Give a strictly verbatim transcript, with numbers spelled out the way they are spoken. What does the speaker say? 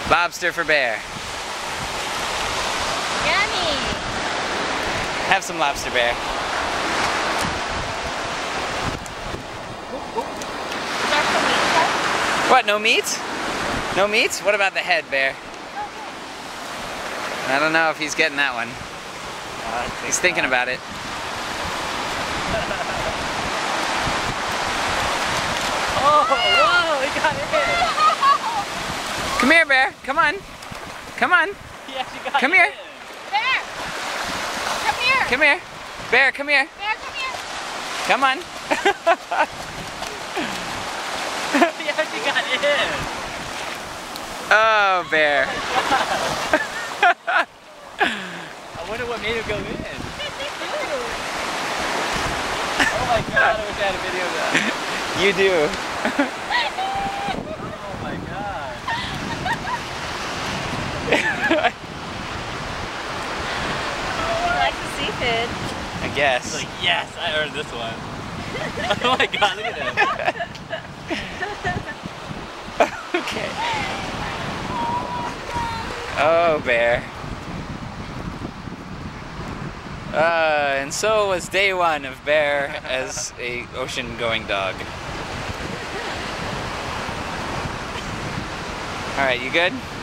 Lobster for Bear. Yummy. Have some lobster, Bear. What, no meat? No meat? What about the head, Bear? I don't know if he's getting that one. Uh, think He's thinking not. about it. Oh, whoa, he got it. Come here, Bear. Come on. Come on. He actually got Come it. here. Bear, come here. Come here. Bear, come here. Bear, come here. Come on. He actually got in. Oh, Bear. I wonder what made him go in. Oh my god, I wish I had a video of that. You do. Oh my god. He likes the seafood. I He's guess. like, yes, I earned this one. Oh my god, look at him. Okay. Oh, Bear. Uh, and so was day one of Bear as a ocean-going dog. All right, you good?